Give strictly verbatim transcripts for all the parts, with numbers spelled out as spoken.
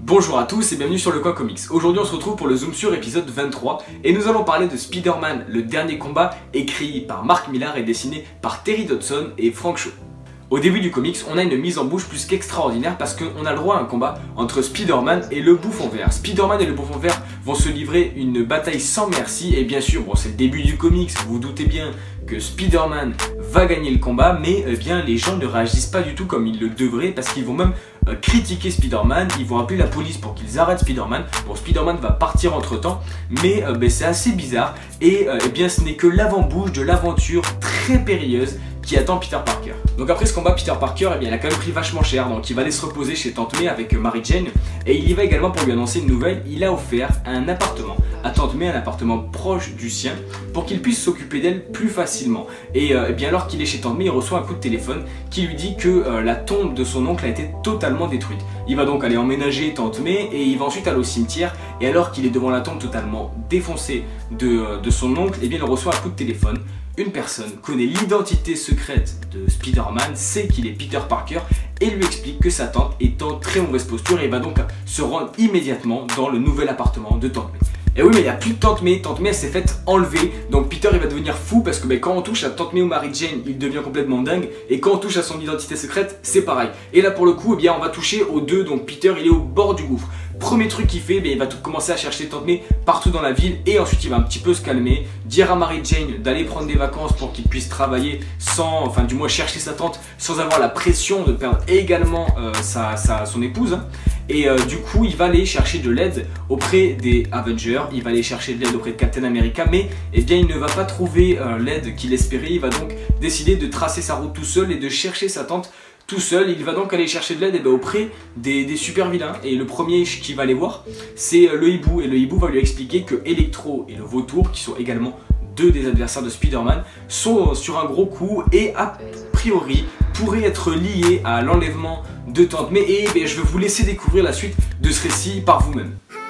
Bonjour à tous et bienvenue sur Le Coin Comics. Aujourd'hui on se retrouve pour le Zoom sur épisode vingt-trois et nous allons parler de Spider-Man, le dernier combat, écrit par Mark Millar et dessiné par Terry Dodson et Frank Cho. Au début du comics, on a une mise en bouche plus qu'extraordinaire parce qu'on a le droit à un combat entre Spider-Man et le Bouffon Vert. Spider-Man et le Bouffon Vert vont se livrer une bataille sans merci et bien sûr, bon, c'est le début du comics, vous vous doutez bien que Spider-Man va gagner le combat, mais eh bien, les gens ne réagissent pas du tout comme ils le devraient parce qu'ils vont même euh, critiquer Spider-Man, ils vont appeler la police pour qu'ils arrêtent Spider-Man. Bon, Spider-Man va partir entre temps, mais euh, ben, c'est assez bizarre et euh, eh bien, ce n'est que l'avant-bouche de l'aventure très périlleuse qui attend Peter Parker. Donc après ce combat, Peter Parker, eh bien, il a quand même pris vachement cher, donc il va aller se reposer chez Tante May avec Mary Jane et il y va également pour lui annoncer une nouvelle. Il a offert un appartement à Tante May, un appartement proche du sien pour qu'il puisse s'occuper d'elle plus facilement. Et euh, eh bien alors qu'il est chez Tante May, il reçoit un coup de téléphone qui lui dit que euh, la tombe de son oncle a été totalement détruite. Il va donc aller emménager Tante May et il va ensuite aller au cimetière et alors qu'il est devant la tombe totalement défoncée de, euh, de son oncle, eh bien il reçoit un coup de téléphone. Une personne connaît l'identité secrète de Spider-Man, sait qu'il est Peter Parker et lui explique que sa tante est en très mauvaise posture et va donc se rendre immédiatement dans le nouvel appartement de Tante May. Et oui, mais il n'y a plus de Tante May, Tante May elle s'est faite enlever, donc Peter il va devenir fou parce que ben, quand on touche à Tante May ou Mary Jane, il devient complètement dingue et quand on touche à son identité secrète, c'est pareil. Et là pour le coup, eh bien, on va toucher aux deux, donc Peter il est au bord du gouffre. Premier truc qu'il fait, ben, il va tout commencer à chercher Tante May partout dans la ville et ensuite il va un petit peu se calmer, dire à Mary Jane d'aller prendre des vacances pour qu'il puisse travailler sans, enfin du moins chercher sa tante sans avoir la pression de perdre également euh, sa, sa, son épouse. Et euh, du coup il va aller chercher de l'aide auprès des Avengers, il va aller chercher de l'aide auprès de Captain America, mais eh bien, il ne va pas trouver euh, l'aide qu'il espérait. Il va donc décider de tracer sa route tout seul et de chercher sa tante tout seul. Il va donc aller chercher de l'aide eh bien, auprès des, des super vilains et le premier qu'il va aller voir c'est euh, le hibou et le hibou va lui expliquer que Electro et le vautour qui sont également deux des adversaires de Spider-Man sont sur un gros coup et a priori pourraient être liés à l'enlèvement de Tante May et eh je vais vous laisser découvrir la suite de ce récit par vous-même.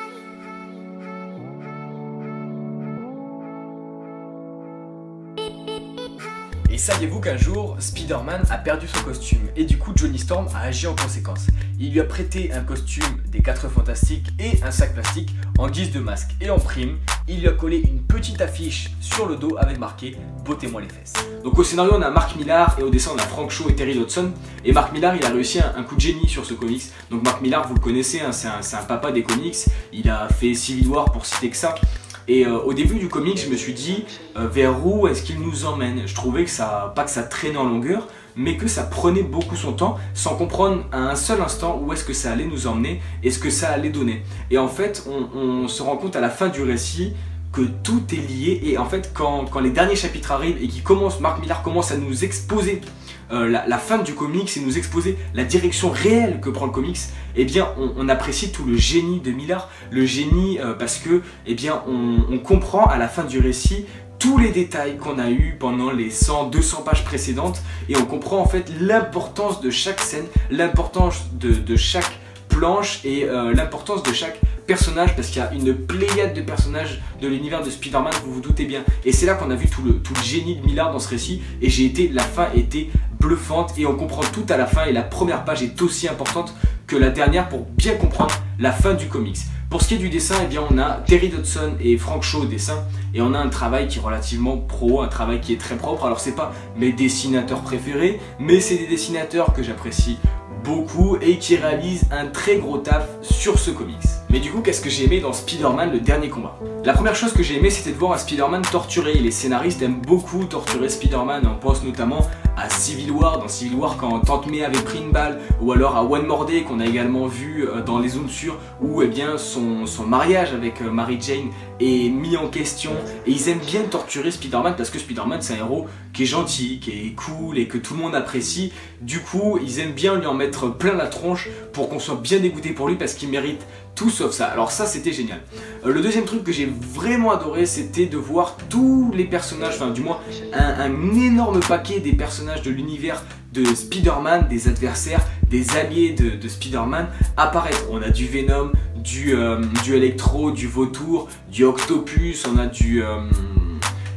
Et saviez-vous qu'un jour, Spider-Man a perdu son costume et du coup Johnny Storm a agi en conséquence. Il lui a prêté un costume des quatre fantastiques et un sac plastique en guise de masque. Et en prime, il lui a collé une petite affiche sur le dos avec marqué « Bottez-moi les fesses ». Donc au scénario, on a Mark Millar et au dessin, on a Frank Cho et Terry Dodson. Et Mark Millar, il a réussi un, un coup de génie sur ce comics. Donc Mark Millar, vous le connaissez, hein, c'est un, un papa des comics. Il a fait Civil War pour citer que ça. Et euh, au début du comic, je me suis dit euh, vers où est-ce qu'il nous emmène. Je trouvais que ça, pas que ça traînait en longueur, mais que ça prenait beaucoup son temps sans comprendre à un seul instant où est-ce que ça allait nous emmener et ce que ça allait donner. Et en fait, on, on se rend compte à la fin du récit que tout est lié et en fait quand, quand les derniers chapitres arrivent et qu'il commence, Mark Millar commence à nous exposer euh, la, la fin du comics et nous exposer la direction réelle que prend le comics, eh bien on, on apprécie tout le génie de Millar, le génie euh, parce que eh bien on, on comprend à la fin du récit tous les détails qu'on a eu pendant les cent deux cents pages précédentes et on comprend en fait l'importance de chaque scène, l'importance de, de chaque planche et euh, l'importance de chaque personnage parce qu'il y a une pléiade de personnages de l'univers de Spider-Man, vous vous doutez bien. Et c'est là qu'on a vu tout le, tout le génie de Millar dans ce récit et j'ai été, la fin était bluffante et on comprend tout à la fin et la première page est aussi importante que la dernière pour bien comprendre la fin du comics. Pour ce qui est du dessin, eh bien on a Terry Dodson et Frank Cho au dessin et on a un travail qui est relativement pro, un travail qui est très propre. Alors c'est pas mes dessinateurs préférés, mais c'est des dessinateurs que j'apprécie beaucoup et qui réalisent un très gros taf sur ce comics. Mais du coup, qu'est-ce que j'ai aimé dans Spider-Man le dernier combat? La première chose que j'ai aimé, c'était de voir un Spider-Man torturé. Les scénaristes aiment beaucoup torturer Spider-Man. On pense notamment à Civil War, dans Civil War quand Tante May avait pris une balle, ou alors à One More Day qu'on a également vu dans les Zooms sur où eh bien, son, son mariage avec Mary Jane est mis en question. Et ils aiment bien torturer Spider-Man parce que Spider-Man c'est un héros qui est gentil, qui est cool et que tout le monde apprécie. Du coup, ils aiment bien lui en mettre plein la tronche pour qu'on soit bien dégoûté pour lui parce qu'il mérite tout sauf ça. Alors ça c'était génial. Euh, le deuxième truc que j'ai vraiment adoré, c'était de voir tous les personnages, enfin du moins un, un énorme paquet des personnages de l'univers de Spider-Man, des adversaires, des alliés de, de Spider-Man apparaître. On a du Venom, du, euh, du Electro, du Vautour, du Octopus, on a du... Euh,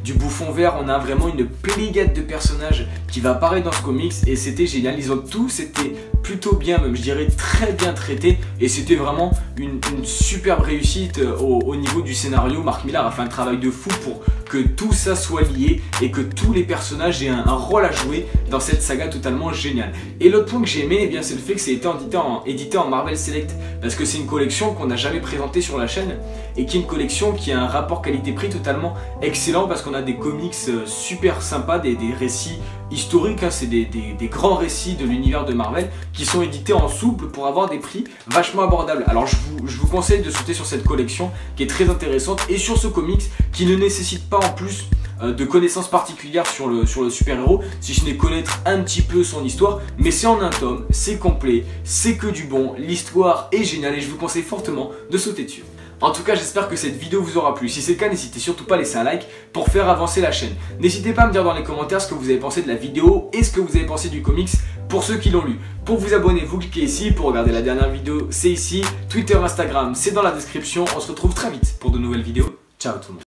du Bouffon Vert, on a vraiment une pléiade de personnages qui va apparaître dans ce comics et c'était génial. Ils ont tous été plutôt bien, même je dirais très bien traités, et c'était vraiment une, une superbe réussite au, au niveau du scénario. Mark Millar a fait un travail de fou pour que tout ça soit lié et que tous les personnages aient un, un rôle à jouer dans cette saga totalement géniale. Et l'autre point que j'ai aimé, eh bien, c'est le fait que c'est été édité en, édité en Marvel Select, parce que c'est une collection qu'on n'a jamais présentée sur la chaîne et qui est une collection qui a un rapport qualité-prix totalement excellent, parce qu'on a des comics super sympas, des, des récits historiques, hein, c'est des, des, des grands récits de l'univers de Marvel qui sont édités en souple pour avoir des prix vachement abordables. Alors je vous, je vous conseille de sauter sur cette collection qui est très intéressante et sur ce comics qui ne nécessite pas en plus euh, de connaissances particulières sur le, sur le super-héros, si ce n'est connaître un petit peu son histoire, mais c'est en un tome, c'est complet, c'est que du bon, l'histoire est géniale et je vous conseille fortement de sauter dessus. En tout cas, j'espère que cette vidéo vous aura plu. Si c'est le cas, n'hésitez surtout pas à laisser un like pour faire avancer la chaîne. N'hésitez pas à me dire dans les commentaires ce que vous avez pensé de la vidéo et ce que vous avez pensé du comics pour ceux qui l'ont lu. Pour vous abonner, vous cliquez ici. Pour regarder la dernière vidéo, c'est ici. Twitter, Instagram, c'est dans la description. On se retrouve très vite pour de nouvelles vidéos. Ciao tout le monde.